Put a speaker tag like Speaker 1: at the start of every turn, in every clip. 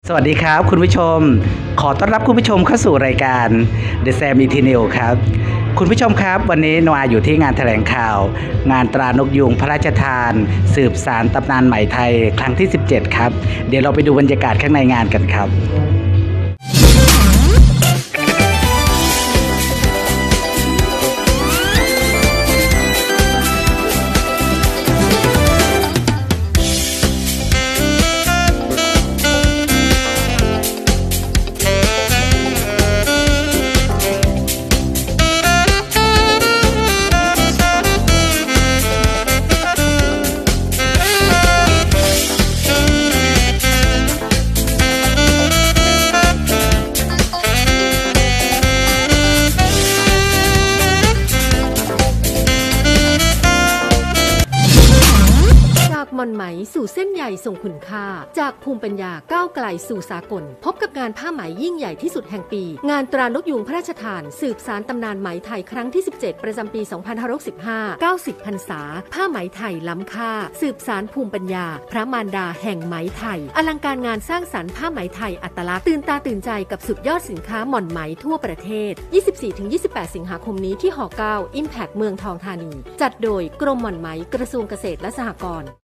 Speaker 1: สวัสดีครับคุณผู้ชมขอต้อนรับคุณผู้ชมเข้าสู่รายการ The Sam Eternal ครับคุณผู้ชมครับวันนี้นวาอยู่ที่งานแถลงข่าวงานตรานกยูงพระราชทานสืบสานตำนานไหมไทยครั้งที่17ครับเดี๋ยวเราไปดูบรรยากาศข้างในงานกันครับ
Speaker 2: หม่อนไหมสู่เส้นใยทรงคุณค่าจากภูมิปัญญาก้าวไกลสู่สากลพบกับงานผ้าไหมยิ่งใหญ่ที่สุดแห่งปีงานตรานกยูงพระราชทานสืบสานตำนานไหมไทยครั้งที่17ประจำปี2565 90 พรรษาผ้าไหมไทยล้ำค่าสืบสานภูมิปัญญาพระมารดาแห่งไหมไทยอลังการงานสร้างสรรค์ผ้าไหมไทยอัตลักษณ์ตื่นตาตื่นใจกับสุดยอดสินค้าหม่อนไหมทั่วประเทศ 24-28 สิงหาคมนี้ที่หอ9 Impact เมืองทองธานีจัดโดยกรมหม่อนไหมกระทรวงเกษตรและสหกรณ์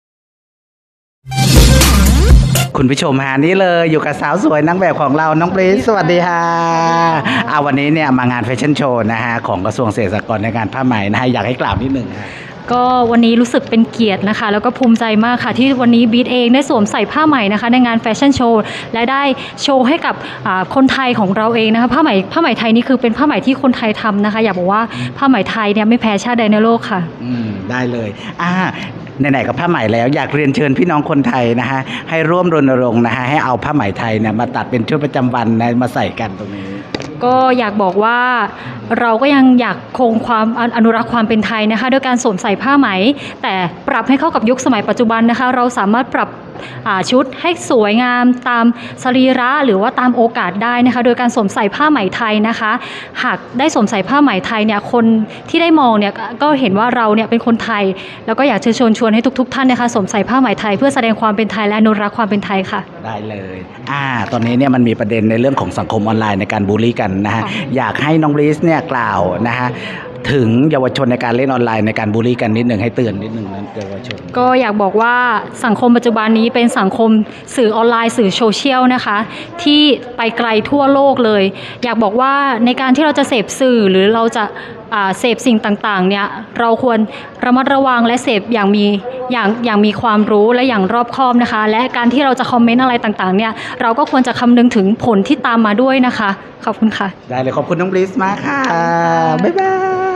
Speaker 1: คุณผู้ชมฮะนี่เลยอยู่กับสาวสวยนางแบบของเราน้องบริสสวัสดีค่ะวันนี้เนี่ยมางานแฟชั่นโชว์นะฮะของกระทรวงเกษตรและสหกรณ์ในงานผ้าไหมนะฮะอยากให้กล่าวนิดหนึ่ง
Speaker 3: ก็วันนี้รู้สึกเป็นเกียรตินะคะแล้วก็ภูมิใจมากค่ะที่วันนี้บีทเองได้สวมใส่ผ้าไหมนะคะในงานแฟชั่นโชว์และได้โชว์ให้กับคนไทยของเราเองนะคะผ้าไหมไทยนี่คือเป็นผ้าไหมที่คนไทยทำนะคะอยากบอกว่าผ้าไหมไทยเนี่ยไม่แพ้ชาติใดในโลกค่ะ
Speaker 1: ได้เลยไหนๆกับผ้าไหมแล้วอยากเรียนเชิญพี่น้องคนไทยนะฮะให้ร่วมรณรงค์นะฮะให้เอาผ้าไหมไทยเนี่ยมาตัดเป็นชุดประจำวันนะมาใส่กันตรงนี้
Speaker 3: ก็อยากบอกว่าเราก็ยังอยากคงความอนุรักษ์ความเป็นไทยนะคะด้วยการสวมใส่ผ้าไหมแต่ปรับให้เข้ากับยุคสมัยปัจจุบันนะคะเราสามารถปรับชุดให้สวยงามตามสรีระหรือว่าตามโอกาสได้นะคะโดยการสวมใส่ผ้าไหมไทยนะคะหากได้สวมใส่ผ้าไหมไทยเนี่ยคนที่ได้มองเนี่ยก็เห็นว่าเราเนี่ยเป็นคนไทยแล้วก็อยากเชิญชวนให้ทุกท่านนะคะสวมใส่ผ้าไหมไทยเพื่อแสดงความเป็นไทยและอนุรักษ์ความเป็นไทยค่ะ
Speaker 1: ได้เลยตอนนี้เนี่ยมันมีประเด็นในเรื่องของสังคมออนไลน์ในการบูลลี่กันนะฮะอยากให้น้องบริสเนี่ยกล่าวนะฮะถึงเยาวชนในการเล่นออนไลน์ในการบูลลี่กันนิดหนึ่งให้เตือนนิดหนึ่งนะเยาวชน
Speaker 3: ก็อยากบอกว่าสังคมปัจจุบันนี้เป็นสังคมสื่อออนไลน์สื่อโซเชียลนะคะที่ไปไกลทั่วโลกเลยอยากบอกว่าในการที่เราจะเสพสื่อหรือเราจะเสพสิ่งต่างๆเนี่ยเราควรระมัดระวังและเสพอย่างมีความรู้และอย่างรอบคอบนะคะและการที่เราจะคอมเมนต์อะไรต่างๆเนี่ยเราก็ควรจะคำนึงถึงผลที่ตามมาด้วยนะคะขอบคุณค่ะ
Speaker 1: ได้เลยขอบคุณน้องบริสมากค่ะบ๊ายบาย